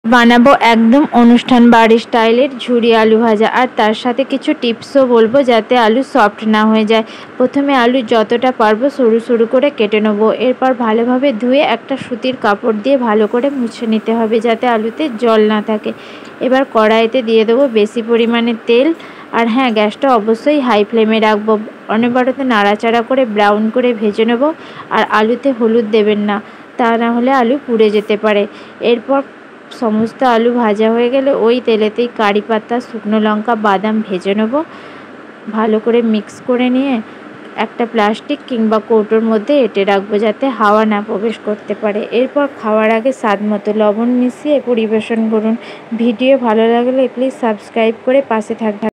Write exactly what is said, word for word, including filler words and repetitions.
বানাবো একদম অনুষ্ঠান বাড়ি স্টাইলের ঝুরি আলু ভাজা। আর তার সাথে কিছু টিপসও বলবো যাতে আলু সফট না হয়ে যায়। প্রথমে আলু যতটা পারবো সরু সরু করে কেটে নেবো। এরপর ভালোভাবে ধুয়ে একটা সুতির কাপড় দিয়ে ভালো করে মুছে নিতে হবে যাতে আলুতে জল না থাকে। এবার কড়াইতে দিয়ে দেবো বেশি পরিমাণে তেল। আর হ্যাঁ, গ্যাসটা অবশ্যই হাই ফ্লেমে রাখবো। অনবরত নাড়াচাড়া করে ব্রাউন করে ভেজে নেবো। আর আলুতে হলুদ দেবেন না, তা না হলে আলু পুড়ে যেতে পারে। এরপর সমস্ত আলু ভাজা হয়ে গেলে ওই তেলেতেই কারি পাতা, শুকনো লঙ্কা, বাদাম ভেজে নেবো। ভালো করে মিক্স করে নিয়ে একটা প্লাস্টিক কিংবা কৌটোর মধ্যে এঁটে রাখবো যাতে হাওয়া না প্রবেশ করতে পারে। এরপর খাওয়ার আগে স্বাদ মতো লবণ মিশিয়ে পরিবেশন করুন। ভিডিও ভালো লাগলে প্লিজ সাবস্ক্রাইব করে পাশে থাকবেন।